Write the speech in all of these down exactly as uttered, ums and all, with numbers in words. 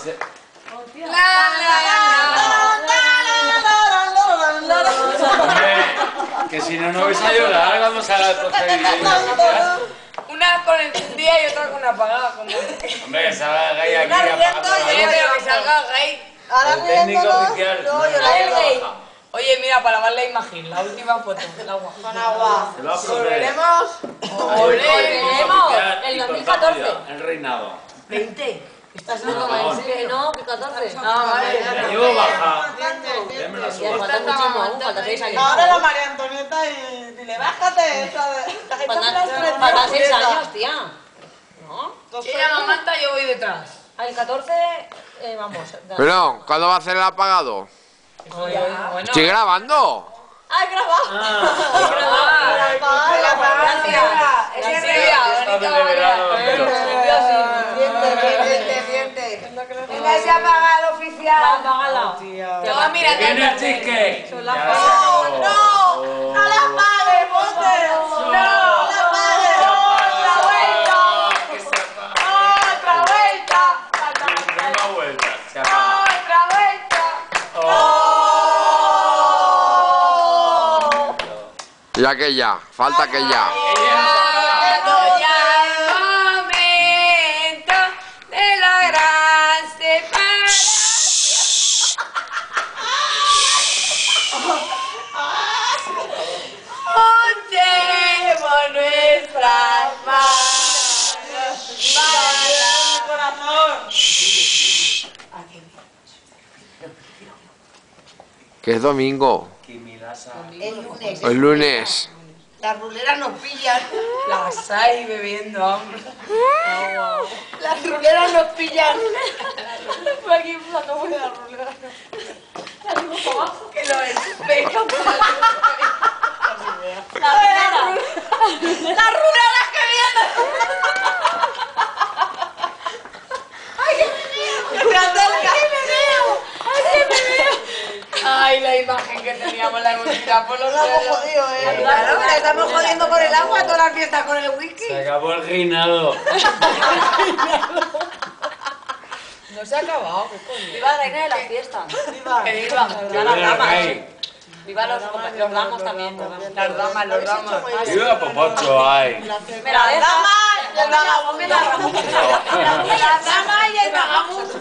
Ese... Hombre, que si no, no vais a llorar cuando salga el procedimiento. Una con encendida y otra con apagada. Como... Hombre, que salga Gay aquí apagando la luz. Pero que salga Gay. El técnico oficial. No, yo la Gay. Oye, mira, para lavar la imagen, la última foto, el agua. Con agua. Se va a proceder. Volveremos. Volveremos. El dos mil catorce. El reinado. veinte. Estás No, loco, no. ¿en serio? No, que catorce. Ah, vale. La llevo baja. Ya me la Ya subo. falta muchísimo aún, falta seis años. Ahora la María Antonieta y dile, bájate. Falta seis años, tía. ¿No? Si ella no manta, yo voy detrás. Al catorce, eh, vamos. Pero, ¿cuándo va a ser el apagado? Bueno. ¿Estoy grabando? ¡Ah, grabado! Ah, ¡Grabado! La pagancia. Es Está Silvia, de verano, pero... Miente, miente. Venga, se apaga el oficial. Apágala. No, mira, ¡Viene el cheesecake! ¡No! ¡No! ¡No la pagues, Monte! ¡No! ¡No la pagues! ¡Otra vuelta! ¡Otra vuelta! Una vuelta, se apaga. ¡Otra vuelta! Y aquella, falta aquella. Llegado ya el momento de la gran separación. Juntemos nuestras manos. ¡Vaya, corazón! Que es domingo. El lunes. O el lunes. Las ruleras nos pillan. Las hay bebiendo hambre. Las ruleras nos pillan. Fue aquí usando muy la rulera. Que lo espejo. Las ruleras. Las ruleras que vienen. ¡Ay, que me veo! ¡Me acerca! ¡Ay, me veo! ¡Ay, que me veo! Ay, la imagen que teníamos la hemos tirado por los Lo hemos suelos. jodido, eh. Claro, que la estamos jodiendo con el agua, toda la fiesta con el whisky. Se acabó el reinado. No se ha acabado, ¿qué coño? Viva la reina de las fiestas. Viva. Que viva. Viva la Gay. Viva los, los damos también. Las damas, los damas. Viva Popocho, ay. Me la deja. Y el vagabundo. Las damas y el vagabundo.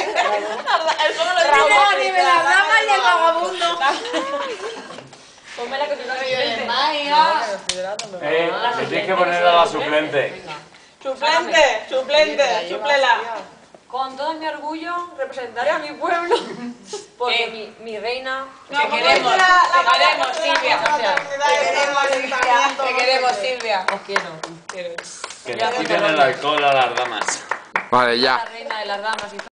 Ramón, Dime las damas y el vagabundo. Ponme la que se Eh, le tienes que poner a la suplente. Suplente, suplente, suplela. Con todo mi orgullo representaré a mi pueblo. Porque Eh. mi, mi reina. Te queremos, te queremos, Silvia. Te queremos, Silvia. Te queremos, Silvia. Os quiero. Que le quiten el alcohol a las damas. Vale, ya. La reina de las damas y